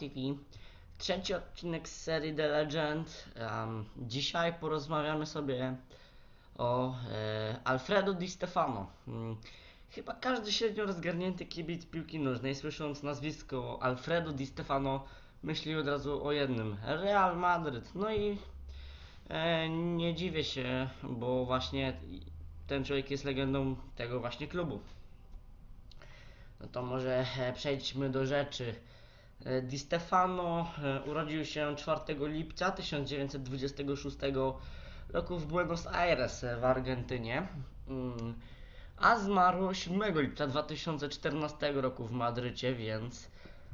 TV. Trzeci odcinek z serii The Legend. Dzisiaj porozmawiamy sobie o Alfredo Di Stefano. Chyba każdy średnio rozgarnięty kibic piłki nożnej, słysząc nazwisko Alfredo Di Stefano, myśli od razu o jednym: Real Madryt. No i nie dziwię się, bo właśnie ten człowiek jest legendą tego właśnie klubu. No to może przejdźmy do rzeczy. Di Stefano urodził się 4 lipca 1926 roku w Buenos Aires w Argentynie, a zmarł 7 lipca 2014 roku w Madrycie, więc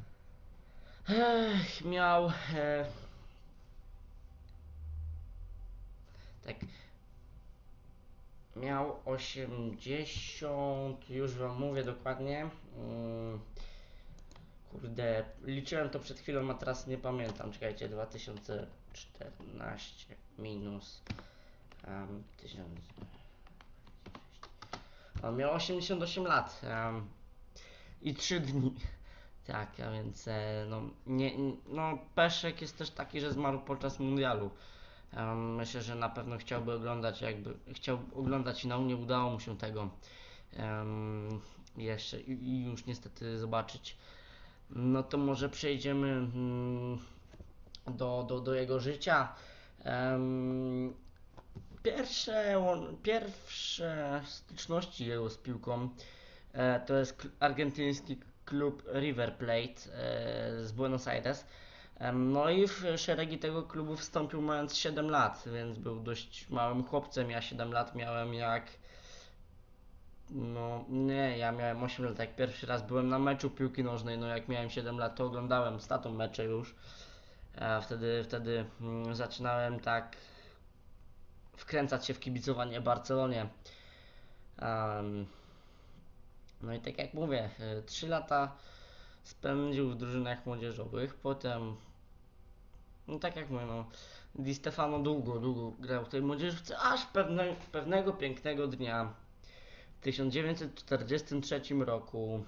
miał tak miał 80, już wam mówię dokładnie. Kurde, liczyłem to przed chwilą, a teraz nie pamiętam. Czekajcie, 2014 minus 1000. On miał 88 lat i 3 dni. Tak, a więc Peszek jest też taki, że zmarł podczas mundialu. Myślę, że na pewno chciałby oglądać, chciał oglądać i nie udało mu się tego jeszcze i już niestety zobaczyć. No to może przejdziemy do jego życia. Pierwsze styczności jego z piłką to jest argentyński klub River Plate z Buenos Aires. No i w szeregi tego klubu wstąpił mając 7 lat, więc był dość małym chłopcem. Ja 7 lat miałem ja miałem 8 lat, jak pierwszy raz byłem na meczu piłki nożnej. No jak miałem 7 lat, to oglądałem z tatą mecze już. Wtedy zaczynałem tak wkręcać się w kibicowanie Barcelonie. No i tak jak mówię, 3 lata spędził w drużynach młodzieżowych, potem tak jak mówię, Di Stefano długo grał w tej młodzieżówce, aż pewnego pięknego dnia w 1943 roku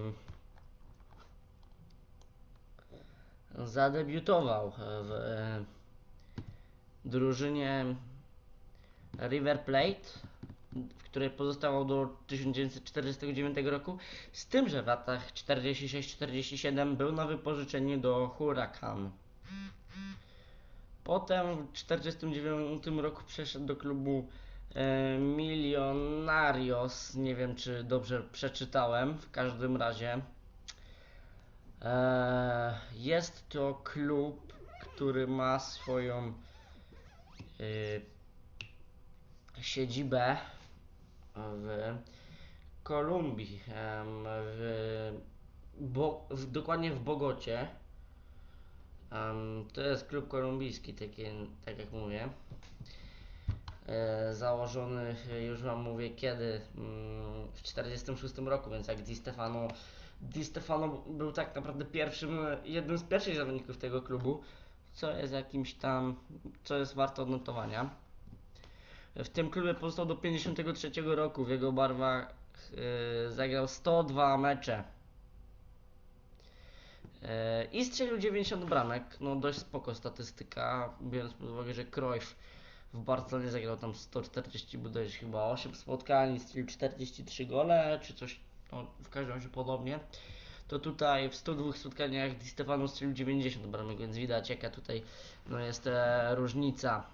zadebiutował w drużynie River Plate, w której pozostawał do 1949 roku, z tym, że w latach 46-47 był na wypożyczeniu do Huracan. Potem w 1949 roku przeszedł do klubu Millonarios, nie wiem czy dobrze przeczytałem, w każdym razie jest to klub, który ma swoją siedzibę w Kolumbii, dokładnie w Bogocie. To jest klub kolumbijski, tak jak mówię. Założony, już wam mówię kiedy, w 1946 roku, więc jak Di Stefano był tak naprawdę jednym z pierwszych zawodników tego klubu, co jest warte odnotowania. W tym klubie pozostał do 1953 roku, w jego barwach zagrał 102 mecze i strzelił 90 bramek, dość spoko statystyka, biorąc pod uwagę, że Cruyff w Barcelonie zagrał tam 140 bodajże chyba 8 spotkań, strzelił 43 gole, czy coś, w każdym razie podobnie. To tutaj w 102 spotkaniach Di Stefano strzelił 90 bramek, więc widać jaka tutaj jest różnica.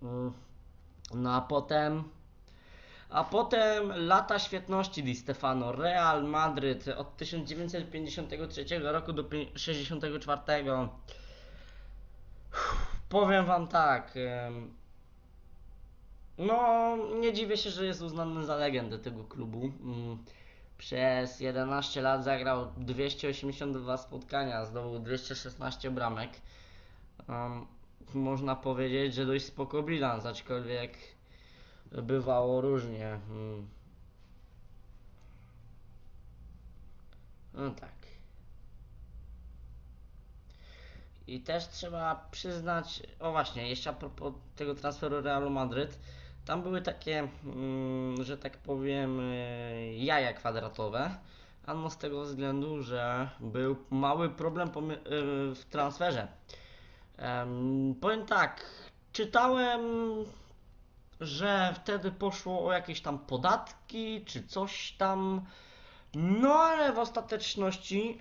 A potem lata świetności Di Stefano, Real Madryt od 1953 roku do 1964. Powiem wam tak, nie dziwię się, że jest uznany za legendę tego klubu. Przez 11 lat zagrał 282 spotkania, zdobył 216 bramek. Można powiedzieć, że dość spoko bilans, aczkolwiek bywało różnie. No tak. I też trzeba przyznać, właśnie, jeszcze a propos tego transferu Realu Madryt, tam były takie, że tak powiem, jaja kwadratowe, Ano z tego względu, że był mały problem w transferze. Powiem tak, czytałem, że wtedy poszło o jakieś tam podatki czy coś tam, no ale w ostateczności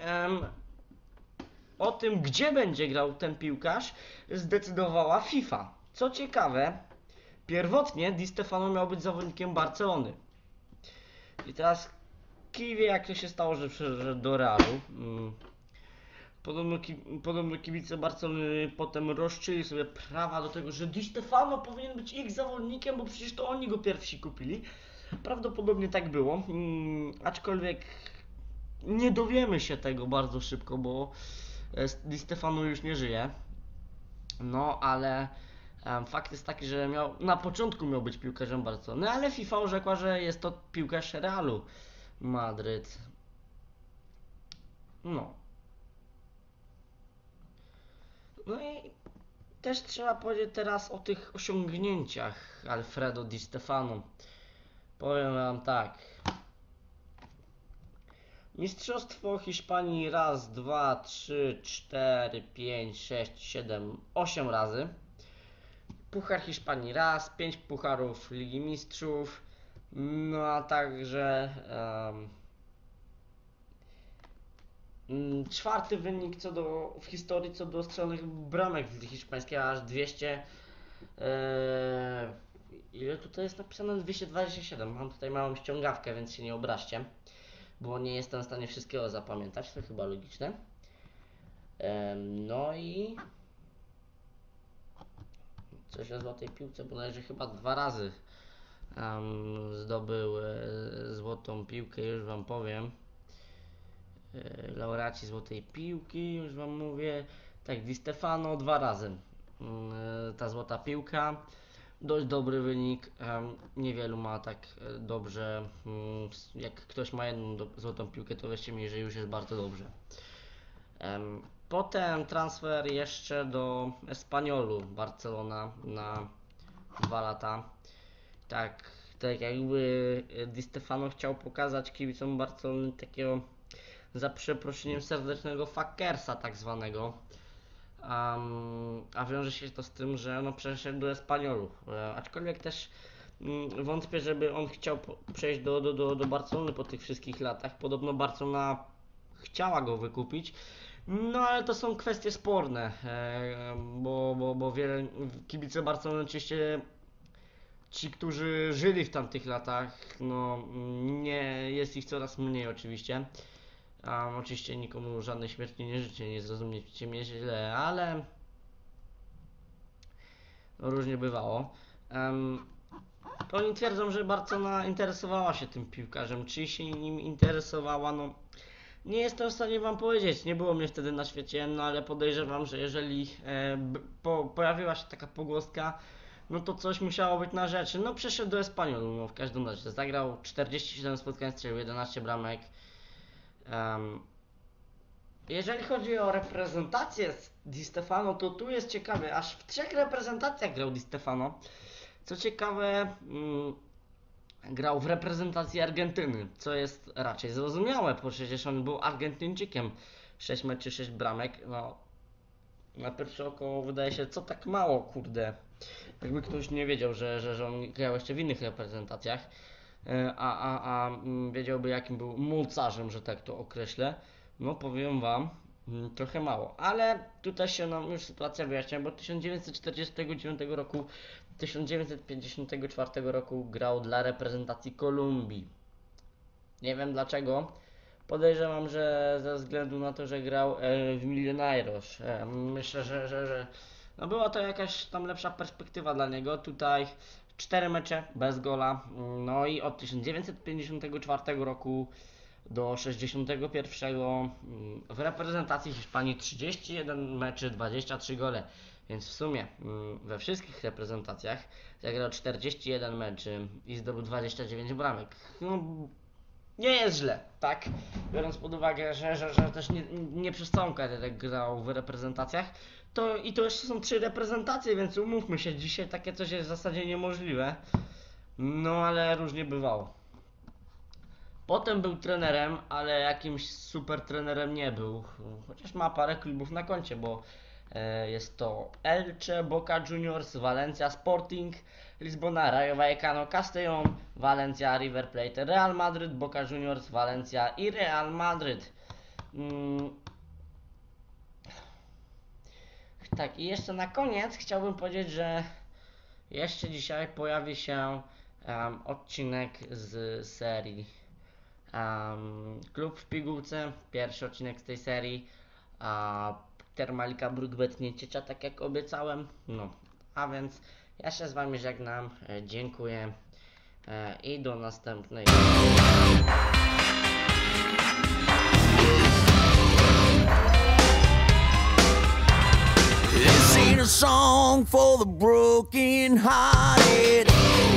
o tym, gdzie będzie grał ten piłkarz, zdecydowała FIFA. Co ciekawe, pierwotnie Di Stefano miał być zawodnikiem Barcelony. I teraz kij wie, jak to się stało, że przeszedł do Realu. Podobno kibice Barcelony potem roszczyli sobie prawa do tego, że Di Stefano powinien być ich zawodnikiem, bo przecież to oni go pierwsi kupili. Prawdopodobnie tak było, aczkolwiek nie dowiemy się tego bardzo szybko, bo Di Stefano już nie żyje. No, ale fakt jest taki, że na początku miał być piłkarzem Barcelony, ale FIFA orzekła, że jest to piłkarz Realu Madryt. No. No i też trzeba powiedzieć teraz o tych osiągnięciach Alfredo Di Stefano. Powiem wam tak. Mistrzostwo Hiszpanii raz, dwa, trzy, cztery, pięć, sześć, siedem, 8 razy. Puchar Hiszpanii raz, 5 pucharów Ligi Mistrzów. No a także czwarty wynik w historii co do strzelonych bramek w Lidze Hiszpańskiej, aż 200. Ile tutaj jest napisane? 227. Mam tutaj małą ściągawkę, więc się nie obraźcie, bo nie jestem w stanie wszystkiego zapamiętać, to chyba logiczne. No i coś o złotej piłce, bodajże chyba 2 razy zdobył złotą piłkę, już wam powiem. Laureaci złotej piłki, już wam mówię. Tak, Di Stefano 2 razy. Ta złota piłka. Dość dobry wynik. Niewielu ma tak dobrze. Jak ktoś ma jedną złotą piłkę, to weźcie mi, że już jest bardzo dobrze. Potem transfer jeszcze do Espanyolu Barcelona na 2 lata. Tak jakby Di Stefano chciał pokazać kibicom Barcelony takiego, za przeproszeniem, serdecznego fuckersa tak zwanego. A wiąże się to z tym, że przeszedł do Espanyolu. Aczkolwiek też wątpię, żeby on chciał przejść do Barcelony po tych wszystkich latach. Podobno Barcelona chciała go wykupić. No ale to są kwestie sporne, bo wiele kibice Barcelony, oczywiście ci, którzy żyli w tamtych latach, no nie jest ich coraz mniej oczywiście. Oczywiście nikomu żadnej śmierci nie życzę, nie zrozumiecie mnie źle, ale no, różnie bywało. Oni twierdzą, że Barcelona interesowała się tym piłkarzem. Czy się nim interesowała? No nie jestem w stanie wam powiedzieć, nie było mnie wtedy na świecie, no ale podejrzewam, że jeżeli pojawiła się taka pogłoska, no to coś musiało być na rzeczy. No przeszedł do Espanyolu, no w każdym razie zagrał 47 spotkań, strzelił 11 bramek. Jeżeli chodzi o reprezentację Di Stefano, to tu jest ciekawe, aż w 3 reprezentacjach grał Di Stefano. Co ciekawe, grał w reprezentacji Argentyny, co jest raczej zrozumiałe, bo przecież on był Argentyńczykiem. 6 meczy, 6 bramek, no na pierwsze oko wydaje się, co tak mało, kurde. Jakby ktoś nie wiedział, że on grał jeszcze w innych reprezentacjach, wiedziałby, jakim był mocarzem, że tak to określę. No powiem wam, trochę mało, ale tutaj się nam już sytuacja wyjaśnia, bo 1949 roku, 1954 roku grał dla reprezentacji Kolumbii. Nie wiem dlaczego. Podejrzewam, że ze względu na to, że grał w Millonarios. Myślę, że no była to jakaś tam lepsza perspektywa dla niego. Tutaj 4 mecze bez gola. No i od 1954 roku do 61 w reprezentacji Hiszpanii 31 meczy, 23 gole. Więc w sumie we wszystkich reprezentacjach zagrał 41 meczy i zdobył 29 bramek. No, nie jest źle, tak? Biorąc pod uwagę, że też nie przez całą karierę grał w reprezentacjach. To jeszcze są 3 reprezentacje, więc umówmy się, dzisiaj takie coś jest w zasadzie niemożliwe. No ale różnie bywało. Potem był trenerem, ale jakimś super trenerem nie był, chociaż ma parę klubów na koncie, bo jest to Elche, Boca Juniors, Valencia Sporting, Lisbona, Rayo Vallecano, Castellón, Valencia, River Plate, Real Madrid, Boca Juniors, Valencia i Real Madrid. Tak, i jeszcze na koniec chciałbym powiedzieć, że jeszcze dzisiaj pojawi się odcinek z serii Klub w pigułce, pierwszy odcinek z tej serii. Termalika Brookbet nie ciecia, tak jak obiecałem. No, a więc ja się z Wami żegnam, dziękuję i do następnej. This ain't a song for the broken hearted.